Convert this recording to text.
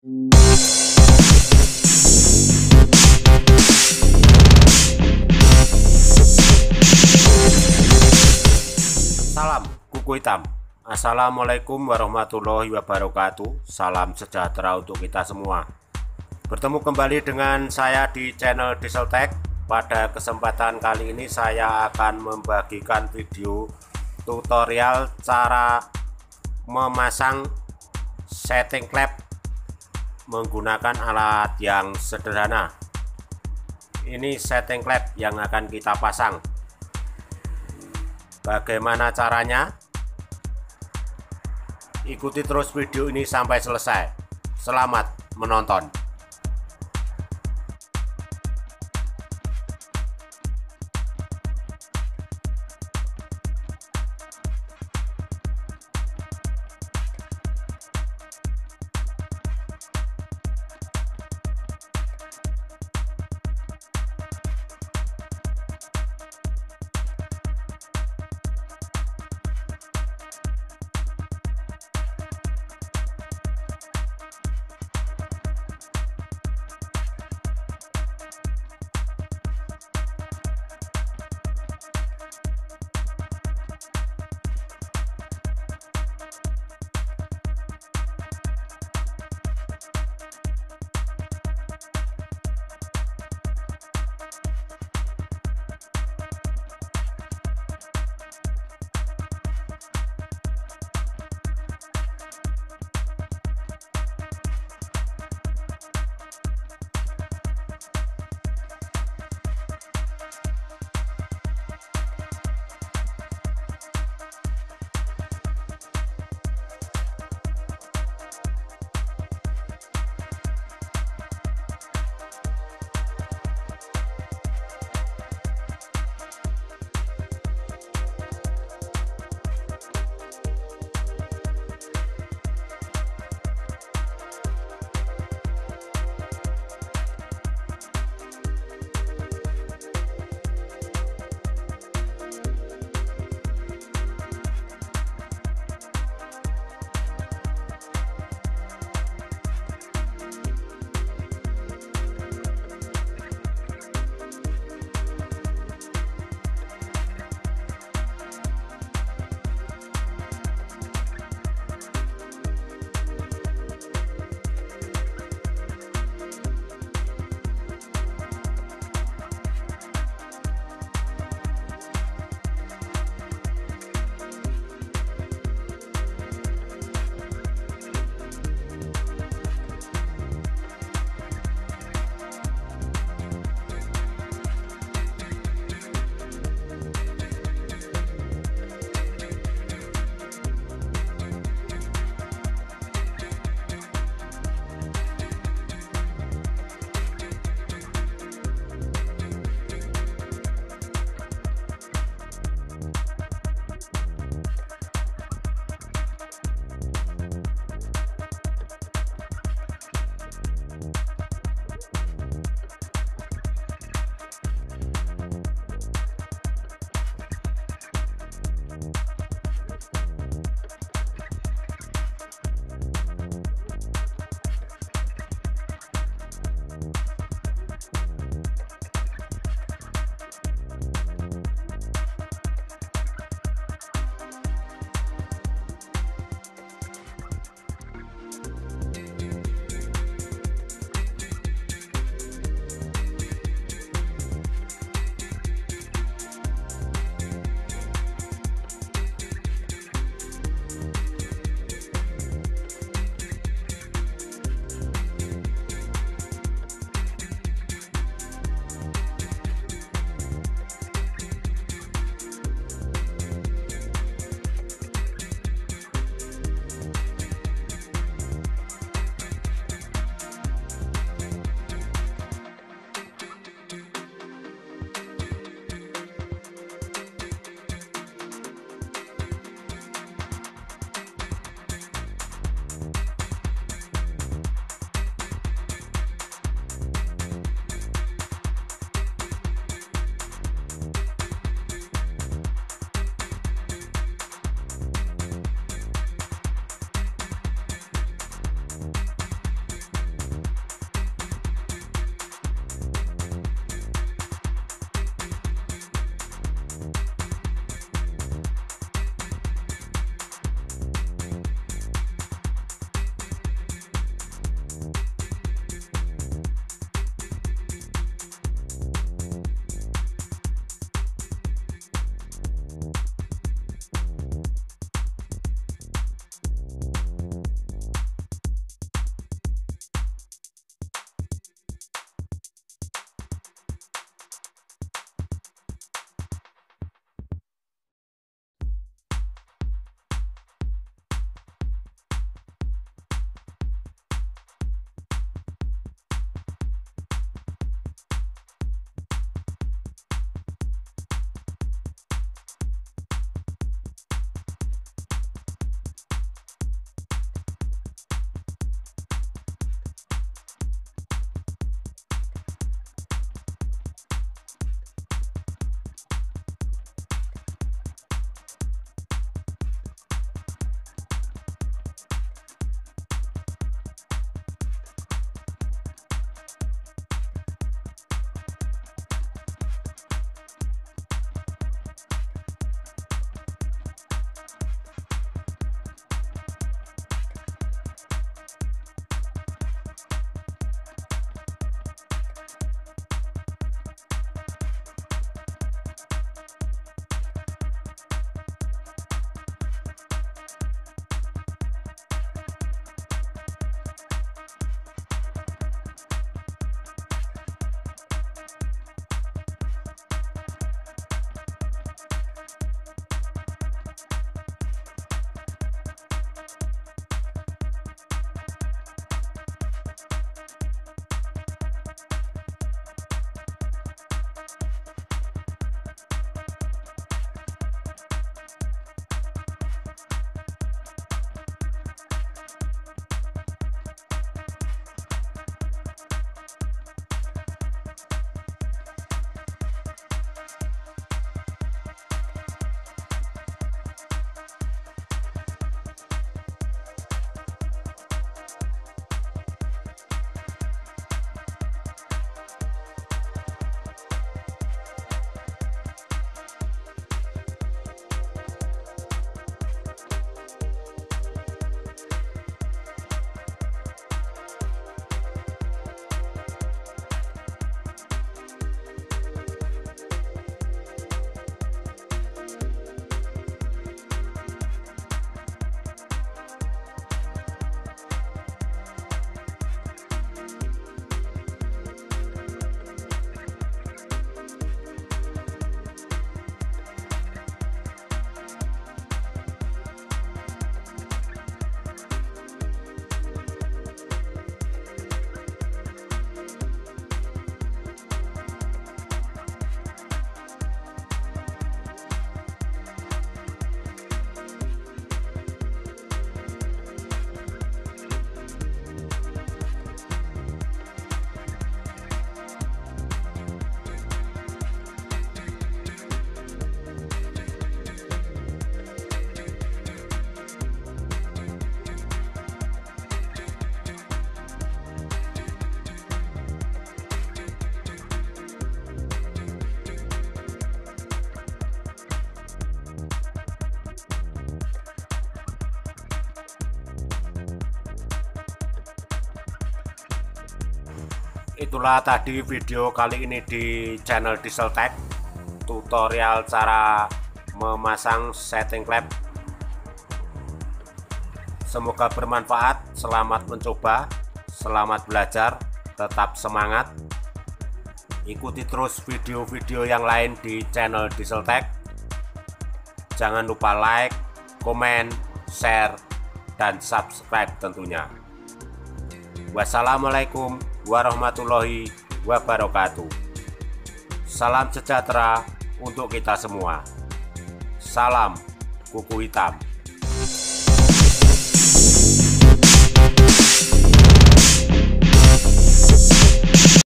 Salam kuku hitam. Assalamualaikum warahmatullahi wabarakatuh. Salam sejahtera untuk kita semua. Bertemu kembali dengan saya di channel Dieseltech. Pada kesempatan kali ini saya akan membagikan video tutorial cara memasang setting klep menggunakan alat yang sederhana. Ini setting klep yang akan kita pasang. Bagaimana caranya? Ikuti terus video ini sampai selesai. Selamat menonton. Itulah tadi video kali ini di channel Diesel Tech, tutorial cara memasang setting klep. Semoga bermanfaat. Selamat mencoba, selamat belajar, tetap semangat. Ikuti terus video-video yang lain di channel Diesel Tech. Jangan lupa like, komen, share, dan subscribe tentunya. Wassalamualaikum warahmatullahi wabarakatuh. Salam sejahtera untuk kita semua. Salam kuku hitam.